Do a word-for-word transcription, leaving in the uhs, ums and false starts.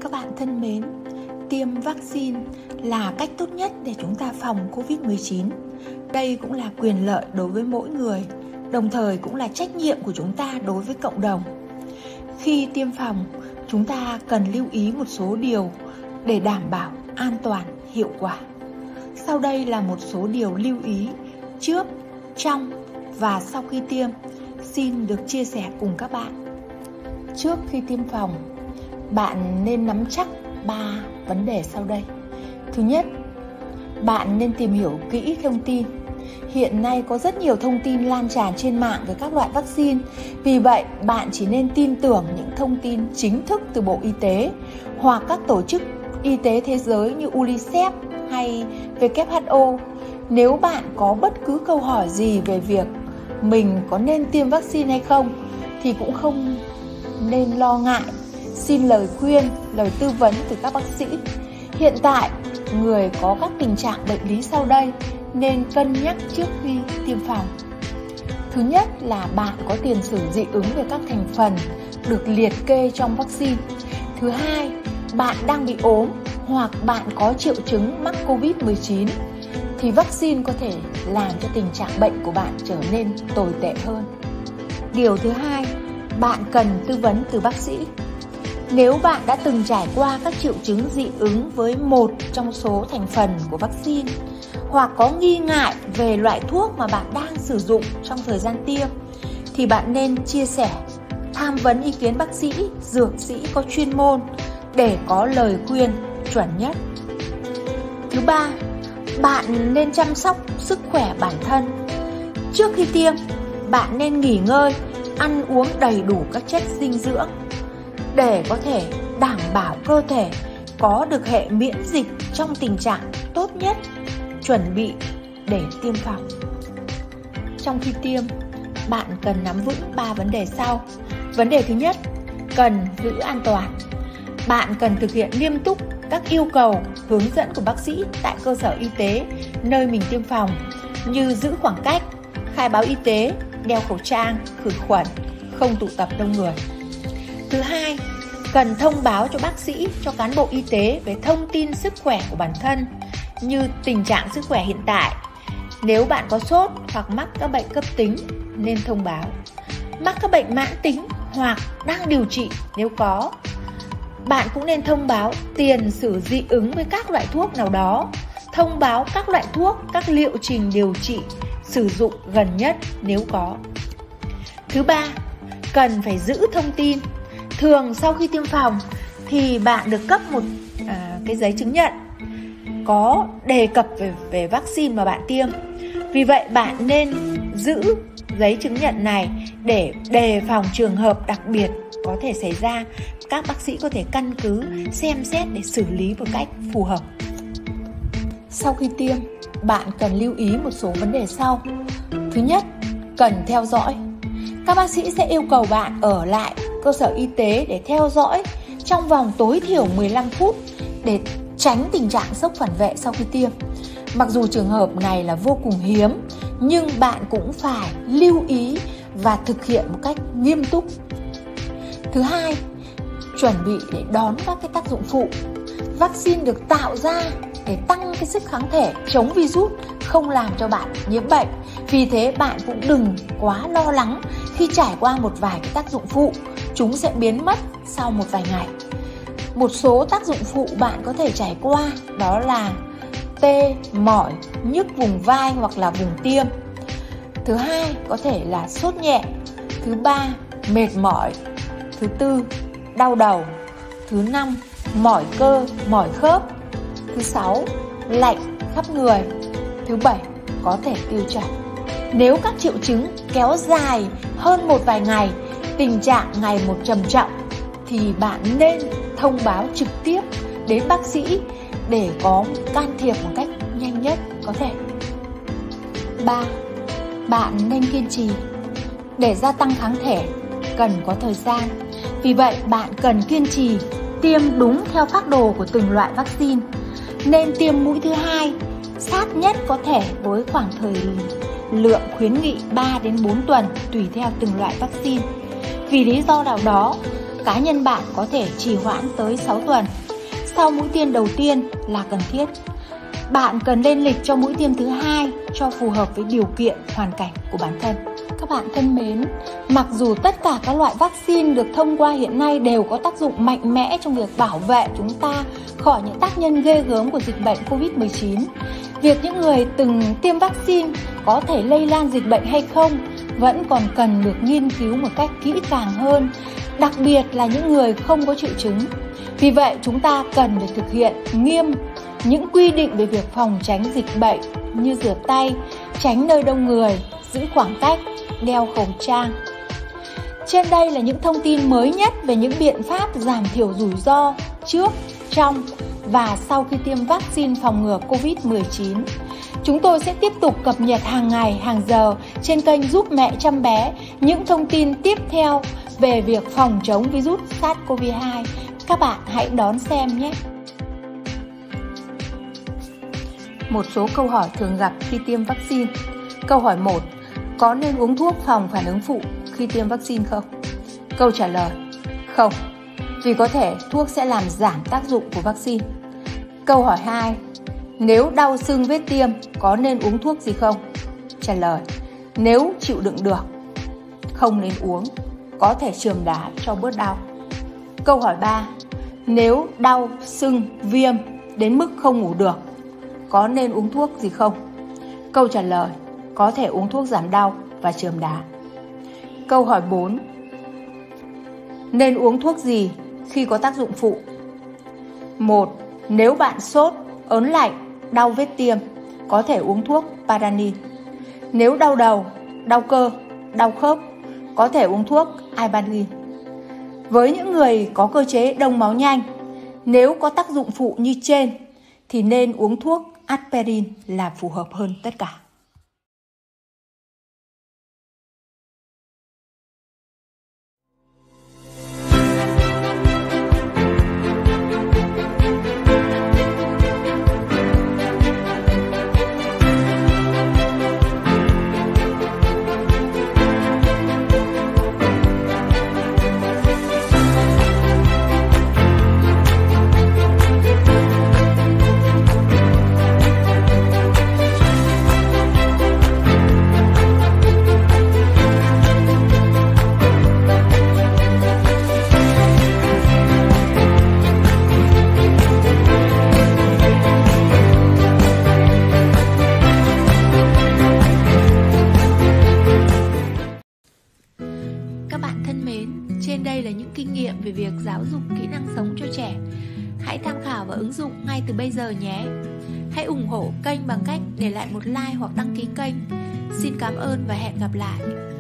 Các bạn thân mến, tiêm vaccine là cách tốt nhất để chúng ta phòng covid mười chín. Đây cũng là quyền lợi đối với mỗi người, đồng thời cũng là trách nhiệm của chúng ta đối với cộng đồng. Khi tiêm phòng, chúng ta cần lưu ý một số điều để đảm bảo an toàn, hiệu quả. Sau đây là một số điều lưu ý trước, trong và sau khi tiêm xin được chia sẻ cùng các bạn. Trước khi tiêm phòng, bạn nên nắm chắc ba vấn đề sau đây. Thứ nhất, bạn nên tìm hiểu kỹ thông tin. Hiện nay có rất nhiều thông tin lan tràn trên mạng về các loại vaccine. Vì vậy, bạn chỉ nên tin tưởng những thông tin chính thức từ Bộ Y tế hoặc các tổ chức y tế thế giới như UNICEF hay W H O. Nếu bạn có bất cứ câu hỏi gì về việc mình có nên tiêm vaccine hay không thì cũng không nên lo ngại, xin lời khuyên, lời tư vấn từ các bác sĩ. Hiện tại, người có các tình trạng bệnh lý sau đây nên cân nhắc trước khi tiêm phòng. Thứ nhất là bạn có tiền sử dị ứng về các thành phần được liệt kê trong vaccine. Thứ hai, bạn đang bị ốm hoặc bạn có triệu chứng mắc covid mười chín thì vaccine có thể làm cho tình trạng bệnh của bạn trở nên tồi tệ hơn. Điều thứ hai, bạn cần tư vấn từ bác sĩ. Nếu bạn đã từng trải qua các triệu chứng dị ứng với một trong số thành phần của vaccine hoặc có nghi ngại về loại thuốc mà bạn đang sử dụng trong thời gian tiêm thì bạn nên chia sẻ, tham vấn ý kiến bác sĩ, dược sĩ có chuyên môn để có lời khuyên chuẩn nhất. Thứ ba, bạn nên chăm sóc sức khỏe bản thân. Trước khi tiêm, bạn nên nghỉ ngơi, ăn uống đầy đủ các chất dinh dưỡng để có thể đảm bảo cơ thể có được hệ miễn dịch trong tình trạng tốt nhất, chuẩn bị để tiêm phòng. Trong khi tiêm, bạn cần nắm vững ba vấn đề sau. Vấn đề thứ nhất, cần giữ an toàn. Bạn cần thực hiện nghiêm túc các yêu cầu, hướng dẫn của bác sĩ tại cơ sở y tế nơi mình tiêm phòng như giữ khoảng cách, khai báo y tế, đeo khẩu trang, khử khuẩn, không tụ tập đông người. Thứ hai, cần thông báo cho bác sĩ, cho cán bộ y tế về thông tin sức khỏe của bản thân như tình trạng sức khỏe hiện tại. Nếu bạn có sốt hoặc mắc các bệnh cấp tính nên thông báo. Mắc các bệnh mãn tính hoặc đang điều trị nếu có. Bạn cũng nên thông báo tiền sử dị ứng với các loại thuốc nào đó, thông báo các loại thuốc, các liệu trình điều trị sử dụng gần nhất nếu có. Thứ ba, cần phải giữ thông tin. Thường sau khi tiêm phòng thì bạn được cấp một à, cái giấy chứng nhận có đề cập về, về vaccine mà bạn tiêm. Vì vậy bạn nên giữ giấy chứng nhận này để đề phòng trường hợp đặc biệt có thể xảy ra. Các bác sĩ có thể căn cứ xem xét để xử lý một cách phù hợp. Sau khi tiêm, bạn cần lưu ý một số vấn đề sau. Thứ nhất, cần theo dõi. Các bác sĩ sẽ yêu cầu bạn ở lại cơ sở y tế để theo dõi trong vòng tối thiểu mười lăm phút để tránh tình trạng sốc phản vệ sau khi tiêm. Mặc dù trường hợp này là vô cùng hiếm, nhưng bạn cũng phải lưu ý và thực hiện một cách nghiêm túc. Thứ hai, chuẩn bị để đón các cái tác dụng phụ. Vaccine được tạo ra để tăng cái sức kháng thể chống virus, không làm cho bạn nhiễm bệnh. Vì thế bạn cũng đừng quá lo lắng khi trải qua một vài cái tác dụng phụ. Chúng sẽ biến mất sau một vài ngày. Một số tác dụng phụ bạn có thể trải qua đó là tê, mỏi, nhức vùng vai hoặc là vùng tiêm. Thứ hai có thể là sốt nhẹ. Thứ ba, mệt mỏi. Thứ tư, đau đầu. Thứ năm, mỏi cơ, mỏi khớp. Thứ sáu, lạnh khắp người. Thứ bảy, có thể tiêu chảy. Nếu các triệu chứng kéo dài hơn một vài ngày, tình trạng ngày một trầm trọng thì bạn nên thông báo trực tiếp đến bác sĩ để có can thiệp một cách nhanh nhất có thể. ba. Bạn nên kiên trì. Để gia tăng kháng thể cần có thời gian. Vì vậy bạn cần kiên trì tiêm đúng theo phác đồ của từng loại vaccine. Nên tiêm mũi thứ hai sát nhất có thể với khoảng thời lượng khuyến nghị ba đến bốn tuần tùy theo từng loại vaccine. Vì lý do nào đó, cá nhân bạn có thể trì hoãn tới sáu tuần. Sau mũi tiêm đầu tiên là cần thiết. Bạn cần lên lịch cho mũi tiêm thứ hai cho phù hợp với điều kiện, hoàn cảnh của bản thân. Các bạn thân mến, mặc dù tất cả các loại vaccine được thông qua hiện nay đều có tác dụng mạnh mẽ trong việc bảo vệ chúng ta khỏi những tác nhân ghê gớm của dịch bệnh covid mười chín, việc những người từng tiêm vaccine có thể lây lan dịch bệnh hay không vẫn còn cần được nghiên cứu một cách kỹ càng hơn, đặc biệt là những người không có triệu chứng. Vì vậy, chúng ta cần phải thực hiện nghiêm những quy định về việc phòng tránh dịch bệnh như rửa tay, tránh nơi đông người, giữ khoảng cách, đeo khẩu trang. Trên đây là những thông tin mới nhất về những biện pháp giảm thiểu rủi ro trước, trong và sau khi tiêm vaccine phòng ngừa covid mười chín. Chúng tôi sẽ tiếp tục cập nhật hàng ngày, hàng giờ trên kênh Giúp Mẹ Chăm Bé những thông tin tiếp theo về việc phòng chống virus SARS-xê o vê hai. Các bạn hãy đón xem nhé! Một số câu hỏi thường gặp khi tiêm vaccine. Câu hỏi một. Có nên uống thuốc phòng phản ứng phụ khi tiêm vaccine không? Câu trả lời. Không, vì có thể thuốc sẽ làm giảm tác dụng của vaccine. Câu hỏi hai. Nếu đau sưng vết tiêm, có nên uống thuốc gì không? Trả lời. Nếu chịu đựng được, không nên uống, có thể chườm đá cho bớt đau. Câu hỏi ba. Nếu đau, sưng, viêm đến mức không ngủ được, có nên uống thuốc gì không? Câu trả lời. Có thể uống thuốc giảm đau và chườm đá. Câu hỏi bốn. Nên uống thuốc gì khi có tác dụng phụ? một. Nếu bạn sốt, ớn lạnh, đau vết tiêm, có thể uống thuốc Paranin. Nếu đau đầu, đau cơ, đau khớp, có thể uống thuốc Ibanrin. Với những người có cơ chế đông máu nhanh, nếu có tác dụng phụ như trên, thì nên uống thuốc Aspirin là phù hợp hơn tất cả. Trên đây là những kinh nghiệm về việc giáo dục kỹ năng sống cho trẻ. Hãy tham khảo và ứng dụng ngay từ bây giờ nhé. Hãy ủng hộ kênh bằng cách để lại một like hoặc đăng ký kênh. Xin cảm ơn và hẹn gặp lại.